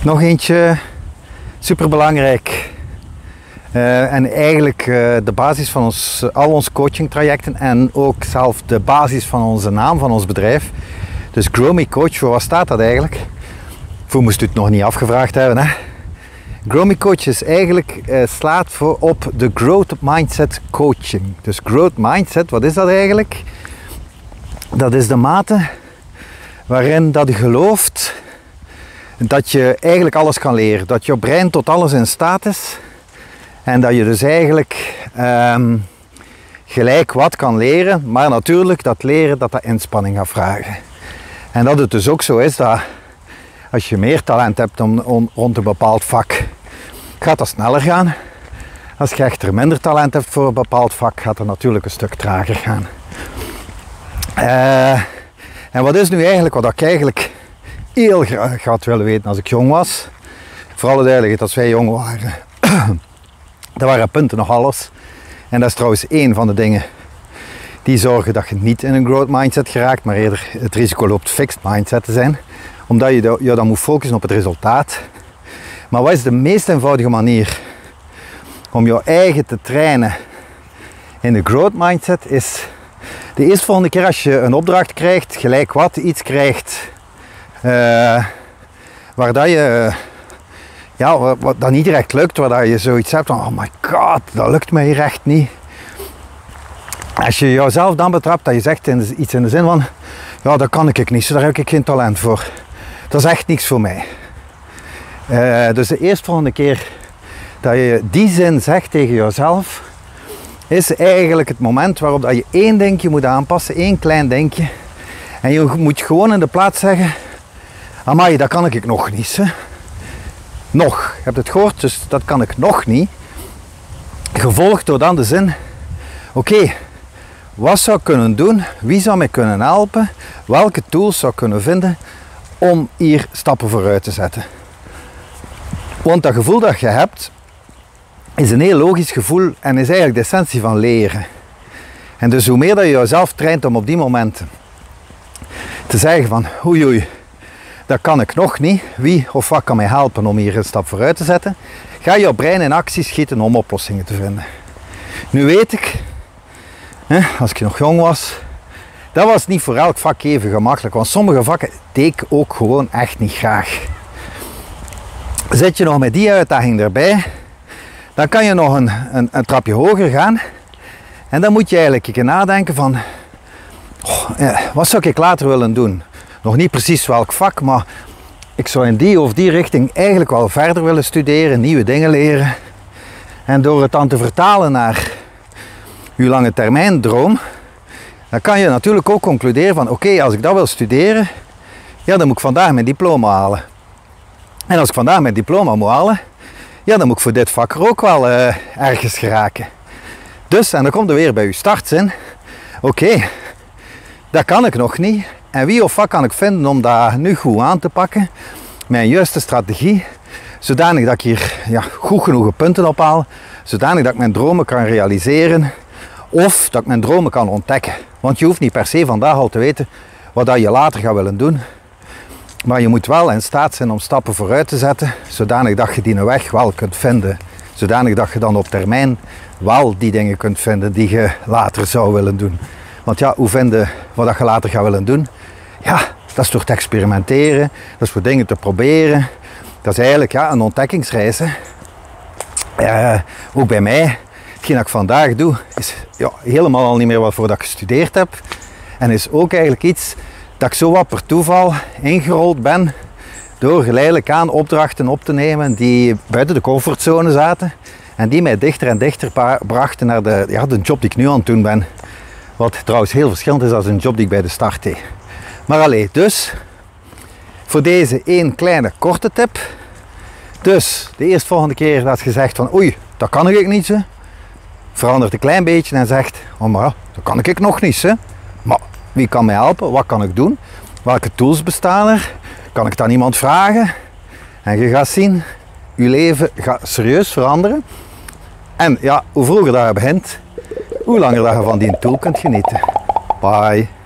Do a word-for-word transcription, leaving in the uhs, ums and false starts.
Nog eentje, super belangrijk. Uh, en eigenlijk uh, de basis van ons, al onze coaching trajecten en ook zelf de basis van onze naam van ons bedrijf. Dus Grow Me Coach, voor wat staat dat eigenlijk? Voor moest u het nog niet afgevraagd hebben. Hè? Grow Me Coach is eigenlijk, uh, slaat voor op de Growth Mindset Coaching. Dus Growth Mindset, wat is dat eigenlijk? Dat is de mate waarin dat je gelooft dat je eigenlijk alles kan leren. Dat je brein tot alles in staat is. En dat je dus eigenlijk um, gelijk wat kan leren. Maar natuurlijk dat leren dat dat inspanning gaat vragen. En dat het dus ook zo is dat als je meer talent hebt om, om, rond een bepaald vak, gaat dat sneller gaan. Als je echter minder talent hebt voor een bepaald vak, gaat dat natuurlijk een stuk trager gaan. Uh, en wat is nu eigenlijk wat ik eigenlijk heel graag had willen weten als ik jong was. Voor alle duidelijkheid, als wij jong waren, dat waren punten nog alles. En dat is trouwens één van de dingen die zorgen dat je niet in een growth mindset geraakt, maar eerder het risico loopt fixed mindset te zijn. Omdat je je dan moet focussen op het resultaat. Maar wat is de meest eenvoudige manier om jouw eigen te trainen in de growth mindset? Is de eerste volgende keer als je een opdracht krijgt, gelijk wat, iets krijgt uh, waar dat je ja, wat, wat dat niet direct lukt, waar dat je zoiets hebt van oh my god, dat lukt mij hier echt niet. Als je jezelf dan betrapt dat je zegt in, iets in de zin van ja, dat kan ik niet, daar heb ik geen talent voor. Dat is echt niks voor mij. Uh, dus de eerste volgende keer dat je die zin zegt tegen jezelf, is eigenlijk het moment waarop dat je één dingetje moet aanpassen, één klein dingetje. En je moet gewoon in de plaats zeggen, amai, dat kan ik nog niet. Hè? Nog, je hebt het gehoord, dus dat kan ik nog niet. Gevolgd door dan de zin, oké, okay, wat zou ik kunnen doen? Wie zou mij kunnen helpen? Welke tools zou ik kunnen vinden om hier stappen vooruit te zetten? Want dat gevoel dat je hebt, is een heel logisch gevoel en is eigenlijk de essentie van leren. En dus hoe meer dat je jezelf traint om op die momenten te zeggen van oei oei, dat kan ik nog niet, wie of wat kan mij helpen om hier een stap vooruit te zetten, ga je brein in actie schieten om oplossingen te vinden. Nu weet ik, als ik nog jong was, dat was niet voor elk vak even gemakkelijk, want sommige vakken deed ik ook gewoon echt niet graag. Zit je nog met die uitdaging erbij, dan kan je nog een, een, een trapje hoger gaan en dan moet je eigenlijk een keer nadenken van oh, ja, wat zou ik later willen doen? Nog niet precies welk vak, maar ik zou in die of die richting eigenlijk wel verder willen studeren, nieuwe dingen leren. En door het dan te vertalen naar je lange termijn droom, dan kan je natuurlijk ook concluderen van oké, okay, als ik dat wil studeren, ja, dan moet ik vandaag mijn diploma halen. En als ik vandaag mijn diploma moet halen, ja, dan moet ik voor dit vak er ook wel uh, ergens geraken. Dus, en dan komt er weer bij je startzin, oké, okay, dat kan ik nog niet. En wie of wat kan ik vinden om dat nu goed aan te pakken, mijn juiste strategie, zodanig dat ik hier ja, goed genoeg punten ophaal, zodanig dat ik mijn dromen kan realiseren, of dat ik mijn dromen kan ontdekken. Want je hoeft niet per se vandaag al te weten wat dat je later gaat willen doen. Maar je moet wel in staat zijn om stappen vooruit te zetten, zodanig dat je die weg wel kunt vinden. Zodanig dat je dan op termijn wel die dingen kunt vinden die je later zou willen doen. Want ja, hoe vinden wat je later gaat willen doen? Ja, dat is door te experimenteren, dat is voor dingen te proberen. Dat is eigenlijk ja, een ontdekkingsreis. Hè. Uh, ook bij mij, hetgeen dat ik vandaag doe, is ja, helemaal al niet meer wat voor dat ik gestudeerd heb. En is ook eigenlijk iets dat ik zo wat per toeval ingerold ben door geleidelijk aan opdrachten op te nemen die buiten de comfortzone zaten en die mij dichter en dichter brachten naar de, ja, de job die ik nu aan het doen ben. Wat trouwens heel verschillend is dan een job die ik bij de start deed. Maar allee, dus voor deze één kleine korte tip. Dus de eerstvolgende keer dat je zegt van oei, dat kan ik niet zo. Verandert een klein beetje en zegt, oh maar dat kan ik nog niet zo. Maar wie kan mij helpen? Wat kan ik doen? Welke tools bestaan er? Kan ik dan iemand vragen? En je gaat zien, je leven gaat serieus veranderen. En ja, hoe vroeger dat je begint, hoe langer dat je van die tool kunt genieten. Bye.